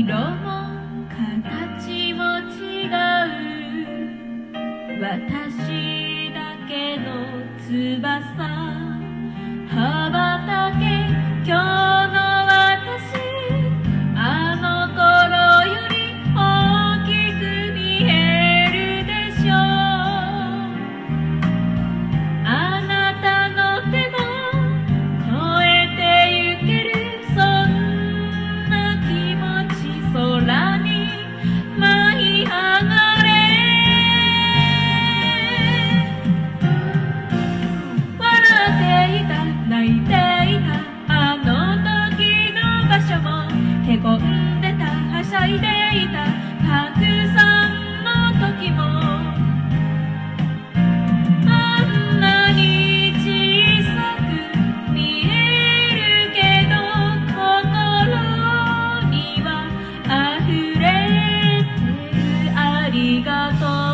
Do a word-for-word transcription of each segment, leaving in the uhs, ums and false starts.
色も形も違う私だけの翼羽ばたけ今日の私あの頃より大きく見えるでしょうあなたの手も超えてゆけるそんな気持ち空に舞い上がれ笑っていた泣いていたあの時の場所もへこんでたはしゃいでいたたくさんの時もあんなに小さく見えるけど心には溢れてるありがとう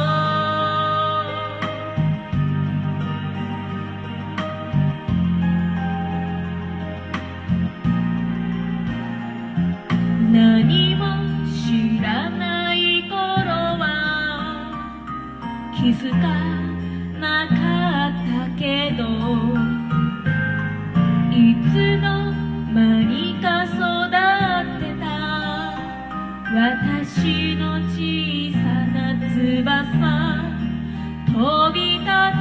何も知らない頃は気づかなかったけどいつの間にか育ってた私の小さな翼飛び立